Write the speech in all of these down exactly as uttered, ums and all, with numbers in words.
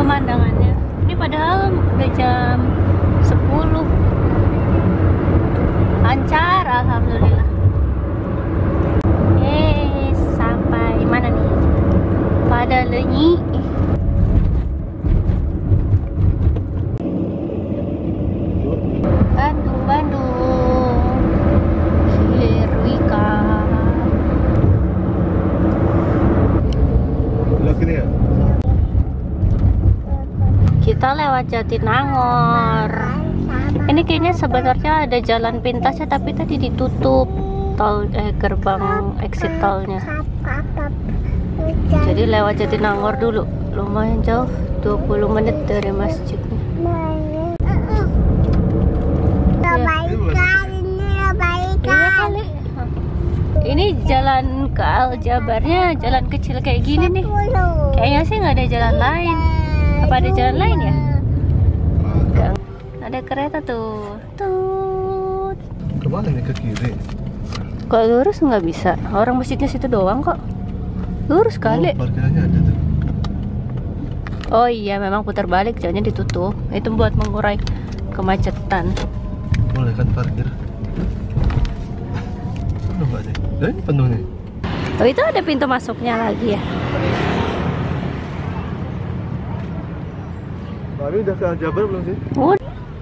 pemandangannya. Ini padahal udah jam sepuluh. Lancar, alhamdulillah. Eh, sampai mana nih? Pada Lenyi. Bandung, Bandung. Here we come. Kita lewat Jatinangor. Ini kayaknya sebenarnya ada jalan pintasnya, tapi tadi ditutup tol eh gerbang exit tolnya. Jadi lewat Jatinangor dulu. Lumayan jauh, dua puluh menit dari masjidnya. Iya kali. Ini jalan ke Aljabarnya jalan kecil kayak gini nih. Kayaknya sih nggak ada jalan lain. Apa ada jalan lain ya? Enggak. Ada kereta tuh. Tut. Kemana nih, ke kiri? Kalau lurus nggak bisa. Orang masjidnya situ doang kok. Lurus kali. Oh, parkirannya ada tuh. Oh iya, memang putar balik, jalannya ditutup. Itu buat mengurai kemacetan. Boleh kan parkir? Penuh nggak deh? Eh, ini penuh nih. Oh, itu ada pintu masuknya lagi ya? Mami udah ke Aljabar belum sih? Oh.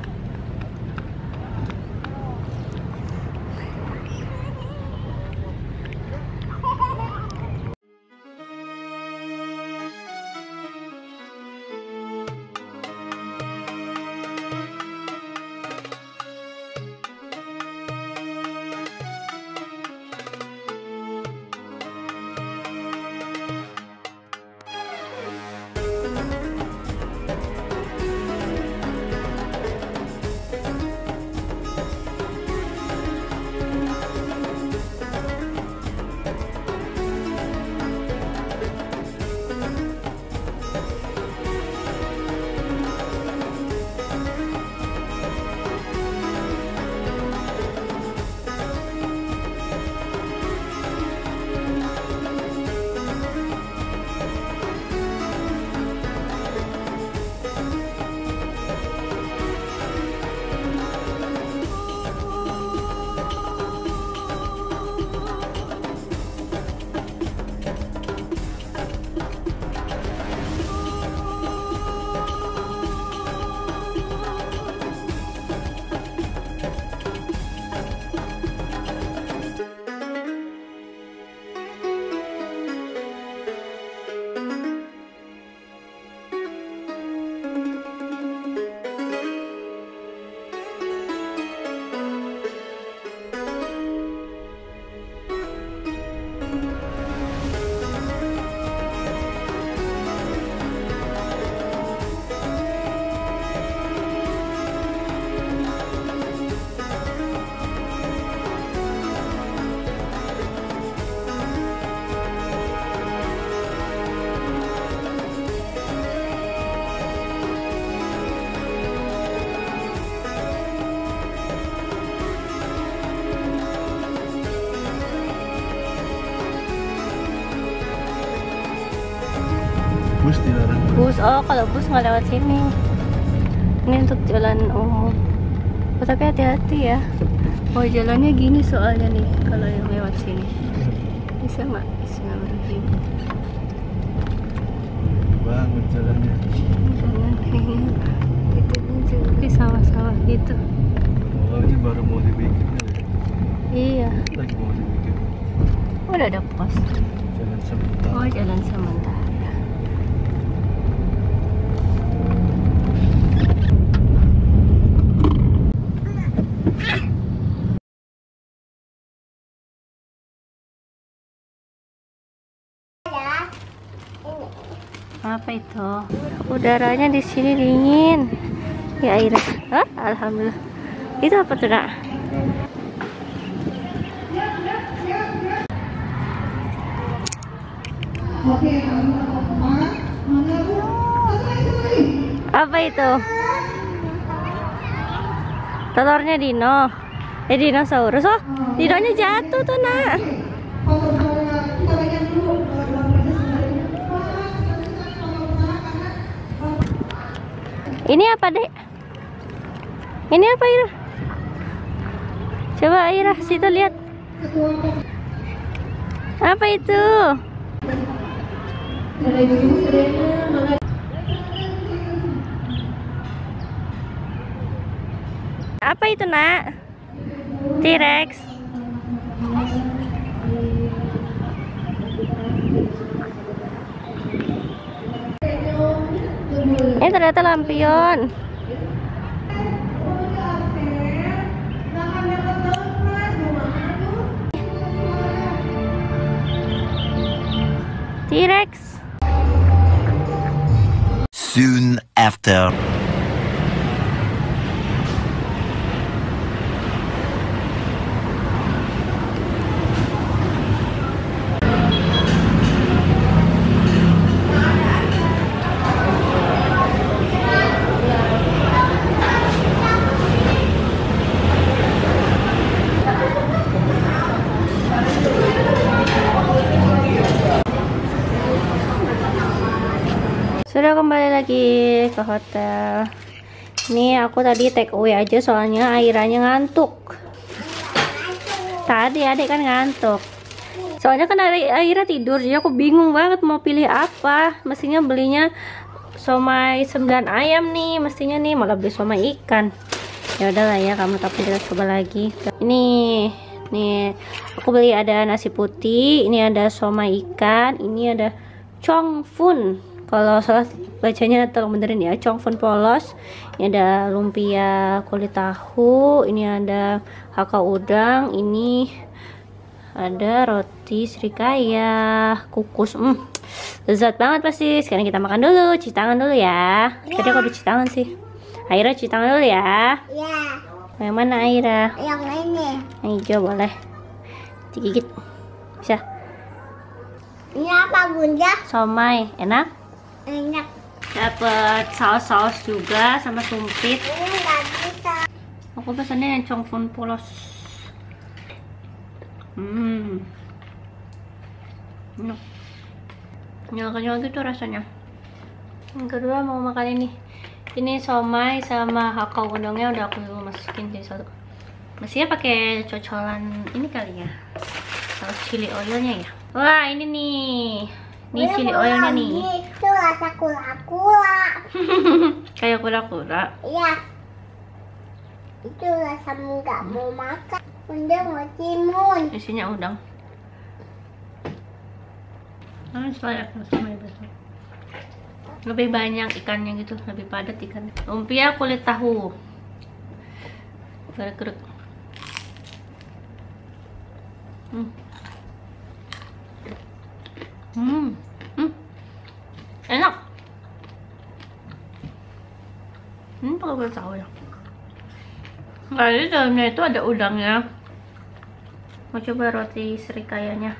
Bus dilarang. Bus, oh kalau bus nggak lewat sini. Ini untuk jalan umum. Oh, tapi hati-hati ya. Oh, jalannya gini soalnya nih kalau yang lewat sini. Bisa nggak? Bismillahirrahmanirrahim. Banget jalannya. Jalan kayaknya itu kan juga di sawah-sawah gitu. Oh, ini baru mau dibikin ya? Iya. Lagi mau dibikin. Oh, udah ada pos. Jalan sementara. Oh, jalan sementara. Apa itu? Udaranya di sini dingin. Ya air. Hah? Alhamdulillah. Itu apa tuh, Nak? Apa itu? Telurnya dino. Eh, dinosaurus. Oh, dinonya jatuh tuh, Nak. Ini apa, Dek? Ini apa, Ira? Coba Ira, situ lihat. Apa itu? Apa itu, Nak? T-Rex. Ini ternyata lampion. T-Rex. Soon after. Sudah kembali lagi ke hotel. Ini aku tadi take away aja soalnya Airanya ngantuk. Tadi adik kan ngantuk. Soalnya kan Aira tidur, jadi aku bingung banget mau pilih apa. Mestinya belinya somai sembilan ayam nih, mestinya nih malah beli somai ikan. Ya udahlah ya, kamu tapi kita coba lagi. Ini nih aku beli ada nasi putih, ini ada somai ikan, ini ada chongfun. Kalau salah bacanya tolong benerin ya, chongfun polos. Ini ada lumpia kulit tahu, ini ada hakau udang, ini ada roti srikaya kukus. Hmm, lezat banget pasti. Sekarang kita makan dulu, cuci tangan dulu ya. Tadi aku udah cuci tangan sih. Aira cuci tangan dulu ya. Ya. Yang mana Aira? Yang ini. Yang hijau boleh. Digigit. Bisa. Ini apa, Bunda? Somai, enak? Enak. Dapat saus-saus juga sama sumpit. Ini nggak bisa. Aku pesannya yang chongfun polos. Hmm. Enak. Nyala-nyala gitu rasanya. Yang kedua mau makan ini. Ini somai sama hakau udangnya udah aku masukin jadi satu. Mestinya pakai cocolan ini kali ya. Saus chili oilnya ya. Wah, ini nih. Nih chili oilnya nih. Itu rasa kura-kura. Kayak kura-kura. Iya. Itu rasa nggak mau makan. Bunda mau timun. Isinya udang. Nah, saya sama besok. Lebih banyak ikannya gitu, lebih padat ikan. Lumpia kulit tahu. Gerek-gerek. Hmm. Hmm. Hmm. Enak. Hmm, pakai kulit tahu ya. Kali dalamnya itu ada udangnya. Mau coba roti srikayanya.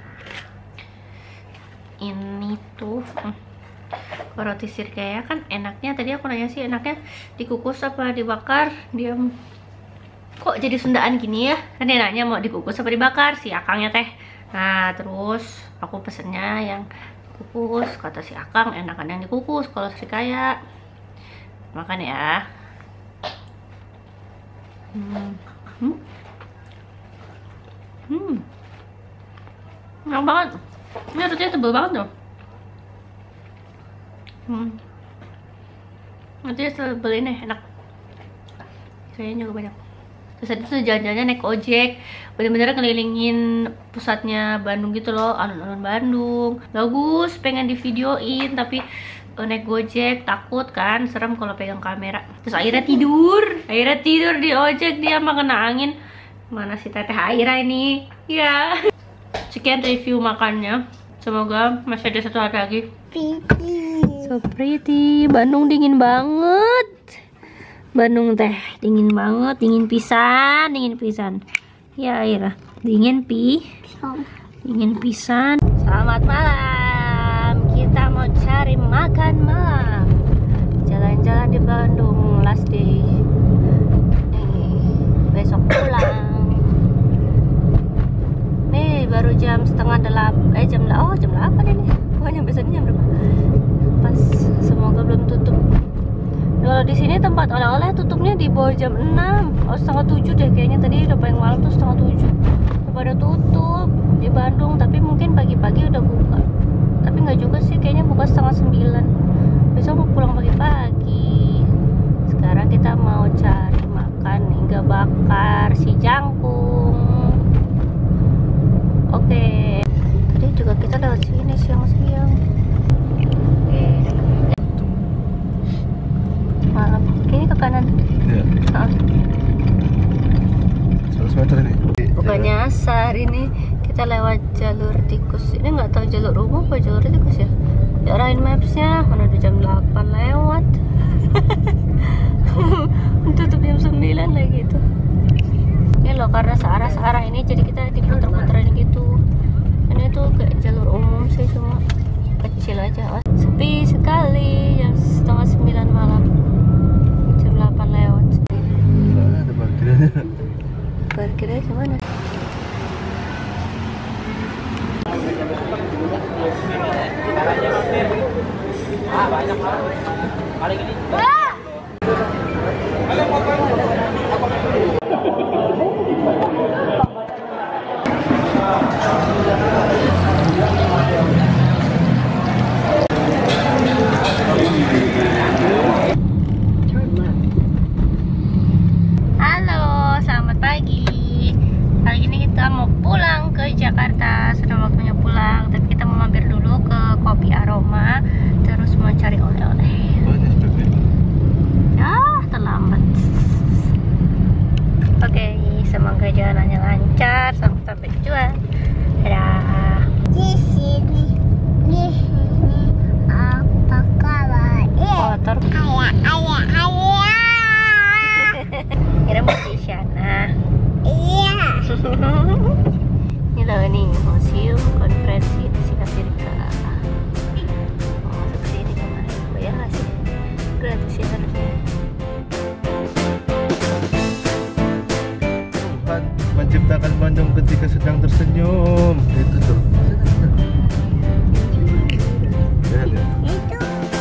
Ini tuh. Hmm. Roti srikaya kan enaknya, tadi aku nanya sih enaknya dikukus apa dibakar. Dia kok jadi Sundaan gini ya, kan dia nanya mau dikukus apa dibakar si akangnya teh. Nah terus aku pesennya yang kukus, kata si akang enakan yang dikukus kalau srikaya. Makan ya. Hmm. Hmm. Hmm. Enak banget. Ini rotinya tebel banget loh. Hmm. Nanti setelah beli nih enak. Kayaknya juga banyak. Terus tadi tuh jalan-jalannya naik ojek, bener-bener ngelilingin pusatnya Bandung gitu loh, alun-alun Bandung. Bagus, pengen di videoin tapi uh, naik gojek takut kan, serem kalau pegang kamera. Terus akhirnya tidur, akhirnya tidur di ojek dia mah kena angin. Mana si teteh Aira ini? Ya. Sekian review makannya. Semoga masih ada satu hari lagi. Pretty. So pretty. Bandung dingin banget. Bandung teh dingin banget, dingin pisan, dingin pisan. Ya Aira, dingin pi. Dingin pisan. Selamat malam. Kita mau cari makan malam. Jalan-jalan di Bandung last day. Nih, besok pulang. Nih baru jam setengah delapan. Eh jam oh jam delapan ini. Pokoknya biasanya jam berapa? Pas semoga belum tutup. Kalau Kalau di sini tempat oleh-oleh tutupnya di bawah jam enam, oh setengah tujuh deh kayaknya. Tadi udah paling malam tuh setengah tujuh. Udah pada tutup di Bandung, tapi mungkin pagi-pagi udah buka. Tapi nggak juga sih, kayaknya buka setengah sembilan. Besok mau pulang pagi-pagi. Sekarang kita mau cari makan hingga bakar si jangkung. Oke. Tadi juga kita lewat sini siang-siang. Oke. Malam. Kini ke kanan. Iya. Ah. seratus meter ini. Bukan nyasar ini, kita lewat jalur tikus. Ini nggak tahu jalur umum apa jalur tikus ya. Diarahin mapsnya, mana udah jam delapan lewat. Tutup jam sembilan lagi itu. Ini loh, karena searah-searah ini jadi kita diputer-puterin gitu. Ini tuh kayak jalur umum sih, cuma kecil aja. Oh, sepi sekali jam setengah sembilan malam. Jam delapan lewat. Nah, ada parkirannya. Parkirnya gimana? Halo, selamat pagi. Kali ini kita mau pulang ke Jakarta. Sudah waktunya pulang, tapi kita mau mampir dulu ke Kopi Aroma, terus mau cari oleh-oleh. Banyak tapi. Ya, terlambat. Oke, semoga jalannya lancar sampai sampai tujuan. Dadah. Di sini, di sini apa kabar? Kotor. Ayah, ayah, ayah. Kira mau di sana. Iya. Ini loh nih, museum konferensi di Amerika. Mau masuk sini kemarin, bayar nggak sih? Gratis ya harusnya. Tuhan menciptakan Bandung ketika sedang tersenyum. Itu tuh. Lihat ya. Itu.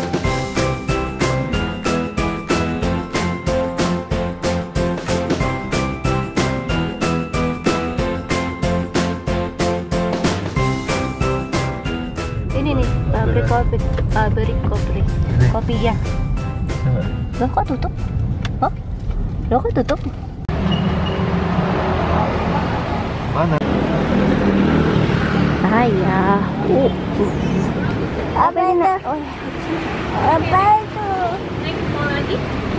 Ini nih, pabrik kopi, pabrik kopi, kopi ya. Coba. Loh kok tutup? Oh, loh kok tutup? Mana? Ayah, uh, Apa itu? oh, Apa itu? naik mau lagi?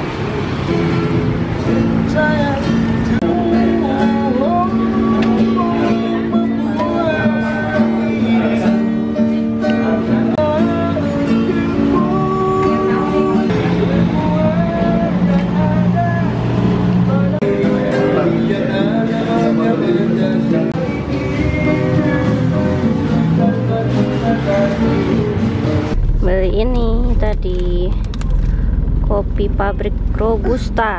Beli ini tadi kopi pabrik Robusta.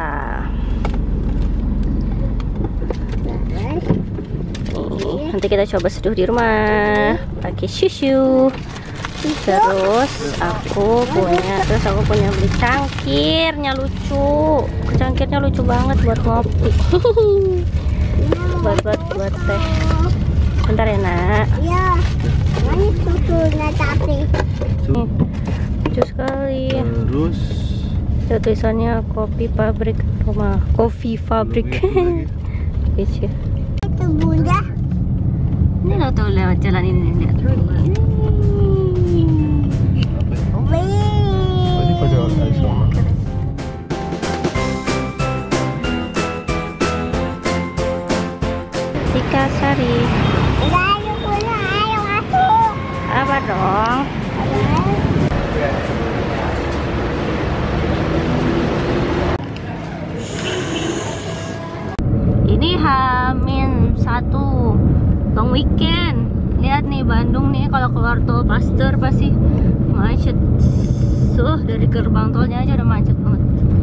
Nih, nanti kita coba seduh di rumah pakai susu. Terus aku punya, terus aku punya beli cangkirnya lucu. Cangkirnya lucu banget buat ngopi. buat buat buat teh. Bentar ya nak. Ya. Mana susunya tapi? Nih, lucu sekali. Terus Ada tulisannya kopi pabrik rumah, kopi pabrik. Lucu. Itu bunda. Ini lo tuh lewat jalan ini lihat. apa ini? Wih. Oh, ini pada orang sama. Tika Sari. Ayo pulang, ayo masuk. Apa dong? Ini Hamin satu long weekend. Lihat nih Bandung nih, kalau keluar tol Pasteur pasti macet. Suh, dari gerbang tolnya aja udah macet banget.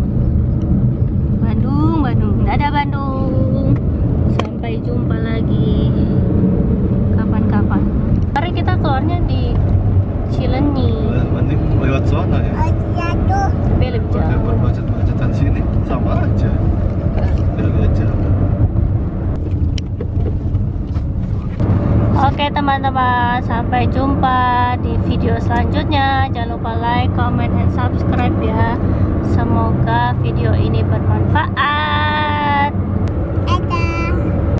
Bandung, Bandung, dadah Bandung. Sampai jumpa lagi kapan-kapan. Mari kita keluarnya di Cilenyi. Mending lewat sana ya. Oh, jatuh. Tapi lebih Kalau jauh. macet-macetan sini sama aja. Lebih jauh. Oke teman-teman, sampai jumpa di video selanjutnya. Jangan lupa like, comment, and subscribe ya. Semoga video ini bermanfaat.